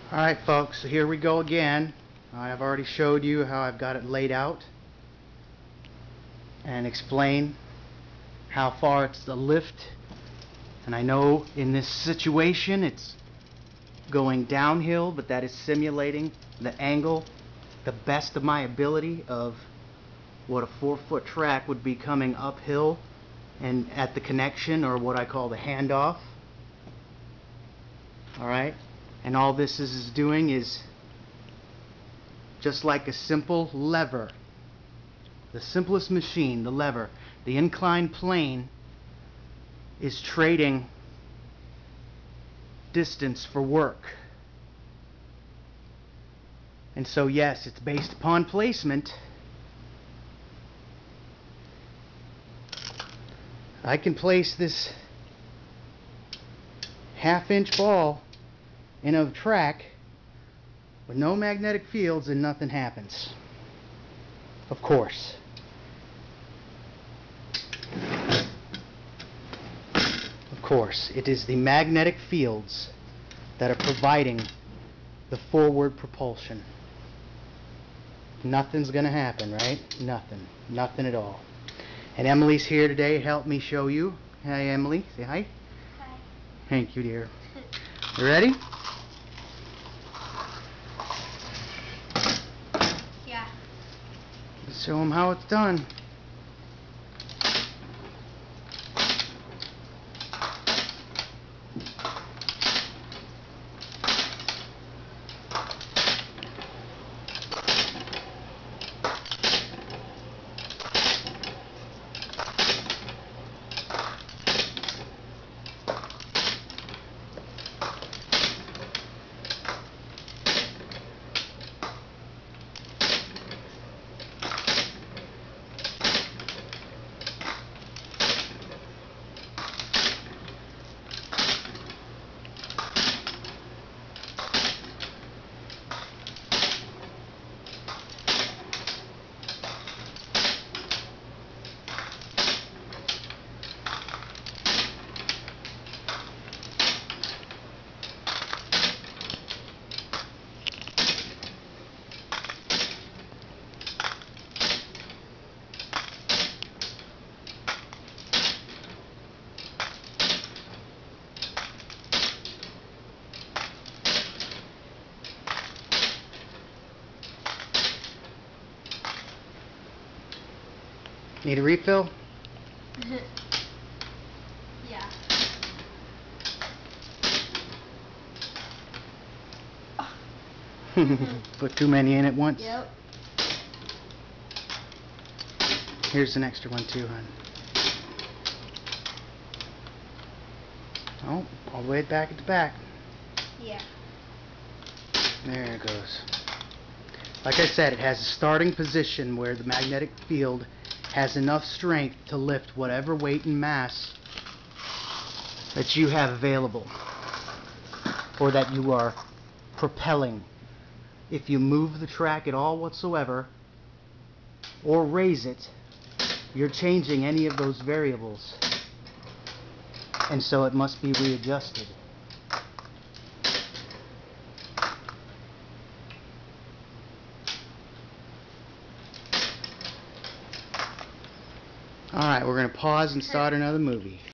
Alright folks, so here we go again. I've already showed you how I've got it laid out and explain how far it's the lift, and I know in this situation it's going downhill, but that is simulating the angle, the best of my ability of what a 4-foot track would be coming uphill and at the connection, or what I call the handoff. Alright, and all this is doing is just like a simple lever, the simplest machine, the lever, the inclined plane is trading distance for work. And so yes, it's based upon placement. I can place this half-inch ball in a track with no magnetic fields and nothing happens. Of course. Of course, it is the magnetic fields that are providing the forward propulsion. Nothing's gonna happen, right? Nothing. Nothing at all. And Emily's here today to help me show you. Hi, Emily. Say hi. Hi. Thank you, dear. You ready? Yeah. Let's show them how it's done. Need a refill? Yeah. Put too many in at once? Yep. Here's an extra one too, hon. Oh, all the way back at the back. Yeah. There it goes. Like I said, it has a starting position where the magnetic field has enough strength to lift whatever weight and mass that you have available, or that you are propelling. If you move the track at all whatsoever, or raise it, you're changing any of those variables, and so it must be readjusted. Alright, we're going to pause and start another movie.